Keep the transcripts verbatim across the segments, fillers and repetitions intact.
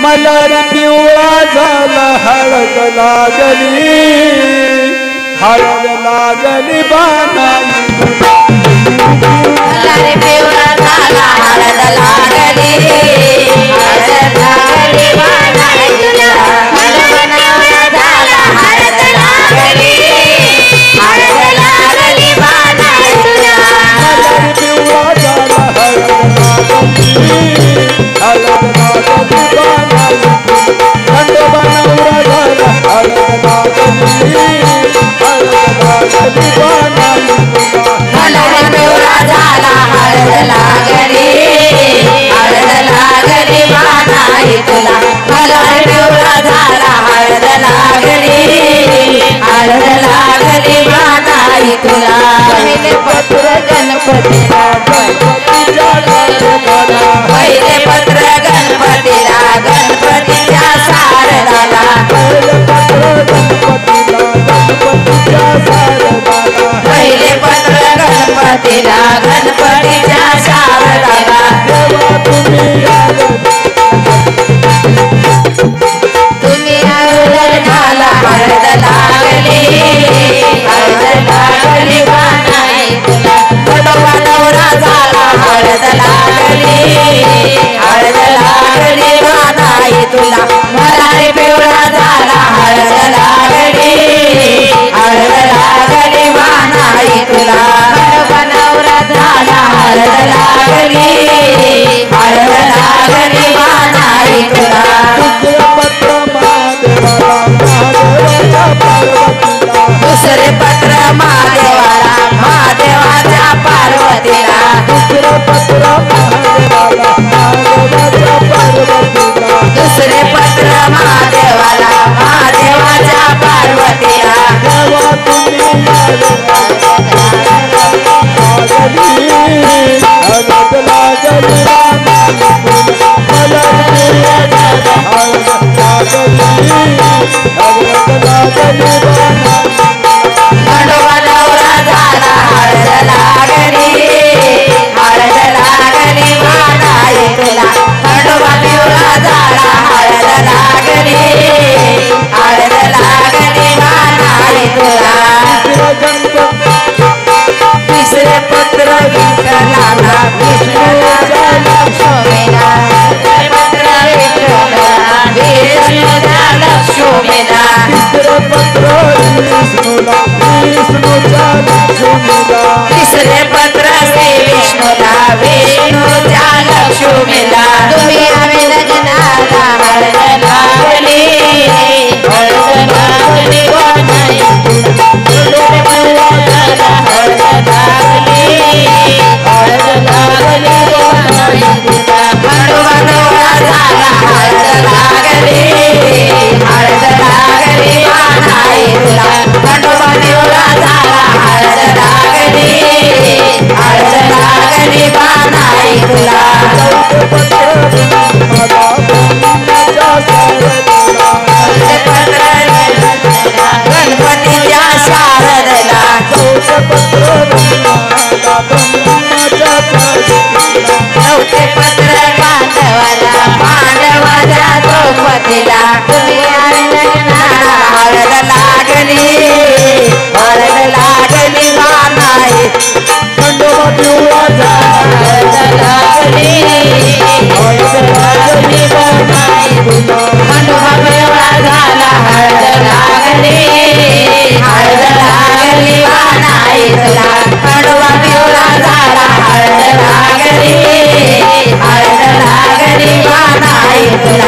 मलर पिवळा झाला हळद लागली हळद लागली बाणाई मलर पिवळा झाला हळद लागली हळद लागली बाणाई तुला मनवरा झाला हळद लागली हळद लागली बाणाई तुला मलर पिवळा झाला हळद लागली हळद लागली बाणाई खंडोबा नवरा झाला हळद लागली हळद लागली बाणाई मलर पिवळा झाला हळद लागली हळद लागली बाणाई तुला मलर पिवळा झाला हळद लागली हळद लागली बाणाई तुला पहिले पत्र गणपतीला पहिले पत्र गणपतीला गणपतीच्या शारदाला पहिले पत्र गणपतीला गणपतीच्या शारदाला तुम्ही लग्नाला हळद लागली हळद लागली बाणाई तुला खंडोबा नवरा झाला हळद लागली हळद लागली बाणाई तुला मलारी पिवळा झाला हळद लागली हळद लागली बाणाई तुला खंडोबा नवरा झाला हळद लागली हळद लागली बाणाई तुला दुसरे पत्र महादेवाला महादेवाच्या पार्वतीला दुसरे पत्र महादेवाला महादेवाच्या पार्वतीला खंडोबा नवरा झाला हळद लागली हळद लागली बाणाई तुला खंडोबा पिवळा झाला हळद लागली हळद लागली बाणाई तुला तिसरे पत्र विठ्ठलाला विष्णूला लक्ष्मीला तिसरे पत्र विठ्ठलाला विष्णूला लक्ष्मीला तिसरे पत्र श्री विष्णूला विष्णूच्या लक्ष्मीला तुम्ही आम्ही लग्नाला हळद लागली हळद लागली बाणाई हळद लागली हळद लागली बाणाई खंडोबा नवरा झाला हळद लागली हळद लागली बाणाई तुला खंडोबा नवरा झाला हळद लागली हळद लागली बाणाई तुला गणपतीच्या शारदला नवते पत्र पांडवाला पांडवाच्या द्रौपदीला तुम्ही लग्नाला हळद लागली हळद लागली बाणाई खंडोबा पिवळा हळद लागली हळद लागली बाणाई खंडोबा पिवळा झाला हळद लागली हळद लागली बाणाई तुला खंडोबा पिवळा झाला हळद लागली हळद लागली बाणाई तुला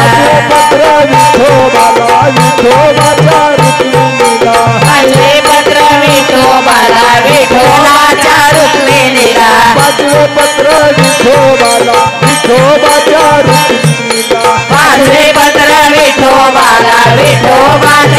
पहिले पत्र विठोबाला विठोबाच्या रुक्मिणीला पाचवे पत्र विठोबाला विठोबाच्या रुक्मिणीला पाचवे पत्र विठोबाला विठोबाच्या